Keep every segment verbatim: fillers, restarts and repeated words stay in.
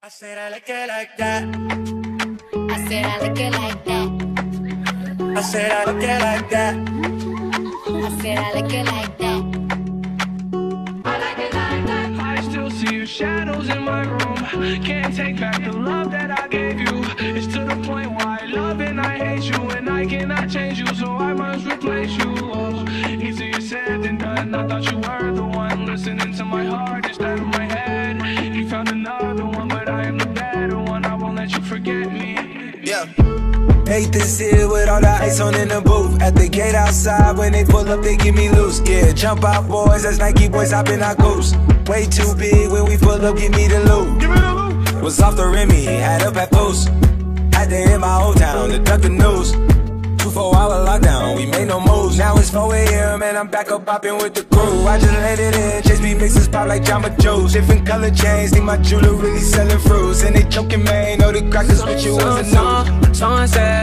said I like it like that. I said I like it like that. I said I like it like that. I said I like it like that. I like it like that. I still see your shadows in my room. Can't take back the love that I gave you. It's to the point why I love and I hate you, and I cannot change you, so I must replace you. Oh, easier said than done. I thought you were the one listening to my heart instead of my head. You found another one, but I am the better one. I won't let you forget me. Yeah. Hate this here with all the ice on in the booth. At the gate outside, when they pull up, they give me loose. Yeah, jump out, boys, that's Nike boys hopping our goose. Way too big when we pull up, give me the loot. Give me the loot. Was off the Remy, had up at post. Had to hit my old town to duck the news. Two four hour lockdown, we made no moves. Now it's four A M and I'm back up popping with the crew. I just let it in, chase me mixes pop like Jamba Joe's. Different color chains, think my jeweler really selling fruits. And they joking, man, know the crackers with you was a new. Someone said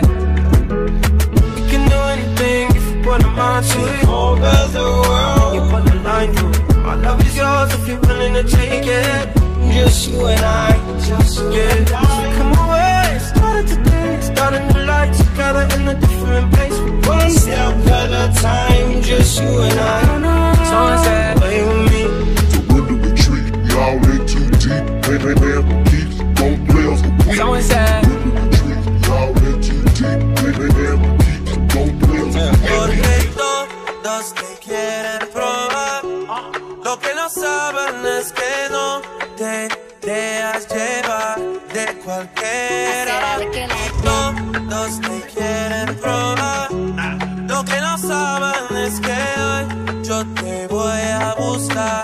you can do anything if you put a mind to it. Over the world, you put the line through it. My love is yours if you're willing to take it. just you and I, just you Yeah, and I. so come away, started today, starting a life together in a different place. One step at a time, just you and I. Someone said, play with me. To win the retreat, we all in too deep. Hey, hey, man, keeps, don't play us the weak. Someone said, Win the retreat, we all in too deep. Hey, hey, man, keeps, don't play us the weak. Porque todos te quieren probar. Lo que no saben es que no te dejas llevar de cualquiera. Todos te quieren probar. Lo que no saben es que hoy yo te voy a buscar.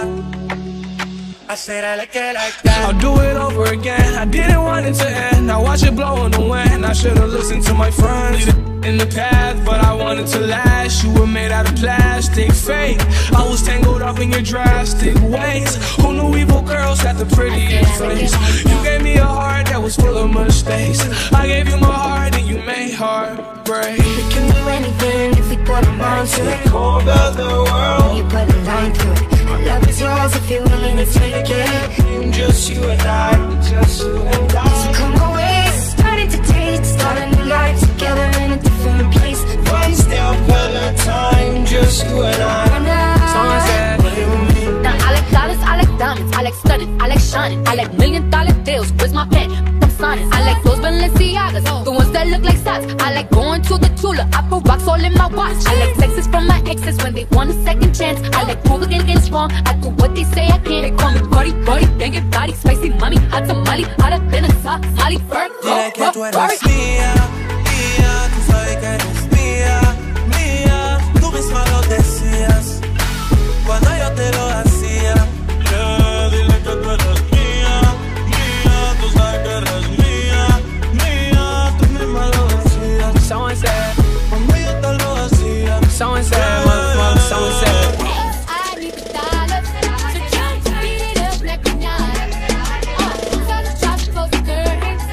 I said I like it like that. I'll do it over again. I didn't want it to end. Now watch it blow in the wind. I should've listened to my friends in the path, but I wanted to last. You were made out of plastic, fake. I was tangled up in your drastic ways. Who knew evil girls had the prettiest face? You gave me a heart that was full of mistakes. I gave you my heart and you made heartbreak. We can do anything if we put a mind to it. Over the world, You put a line through it. My love is yours if you're willing to take it. just you and I, just you and So I. come away, starting to date, start a new life together in a different place. One step at a time, just you and I. Someone said, play with me. Now I like dollars, I like diamonds, I like studding, I like shining, I like million dollar deals. Where's my pen? I'm signing. I like those Balenciagas, the ones that look like socks. I like going to the Tula, I put rocks all in my watch. I like texts from my exes when they want a second chance. I like proving against wrong, I do what they say I can't. They call me Buddy, Buddy, banging body, spicy mommy, hot tamale, hotter than a Somali bird. Dile que tú eres mía, mía, tú sabes que eres mía, mía. Tú misma lo decías cuando yo te lo hacía. Yeah, dile que tú eres mía, mía, tú sabes que eres mía, mía. Tú misma lo decías Someone said, cuando yo te lo hacía. someone said, mother, mother, someone said. I need the dollars, so jump to beat it up like pinata. Uh, tell the chop to close the curtains,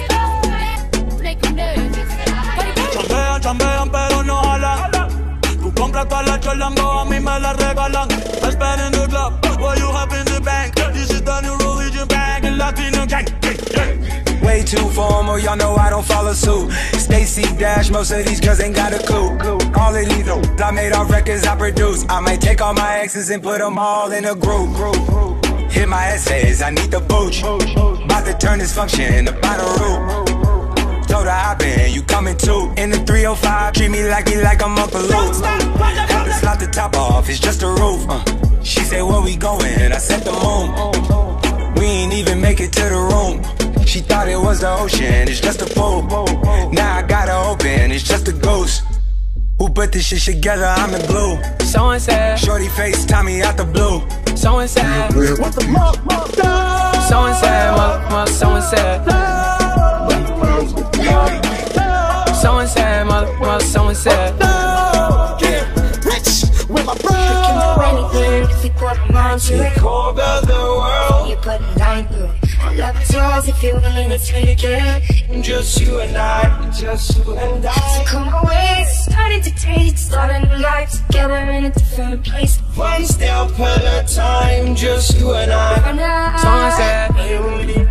make them nervous. Chambean, chambean, pero no jalan. Tú compras todas las Cholango, a mí me las regalan. I spend in the club, while you hop in the bank. This is the new religion bank, and Latino gang. Way too formal, y'all know I don't follow suit. Stacy Dash, most of these girls ain't got a clue. All of these though, I made all records I produce. I might take all my exes and put them all in a group. Hit my essays, I need the booch. About to turn this function up on the roof. Told her hop in, you coming too. In the three oh five, treat me like me like I'm Uncle Luke. Had to slot the top off, it's just a roof. Uh. She said, where we going? I said the moon. We ain't even make it to the room. She thought it was the ocean, it's just a pool. Now I gotta open, it's just a ghost. Who put this shit together, I'm the glue. Someone said, Shorty face, Tommy out the blue. someone said, What the fuck? someone said, mother, mother, someone said. Someone said, mother, mother, someone said. Get rich with my We brother. can do anything if we put a mind to it. Over the world, You put a line through it. My love is yours if you're willing to take it. just you and I, just you and So I. come away, starting to date, start a new life together in a different place. One step at a time, just you and I. Now Someone said, Play with me.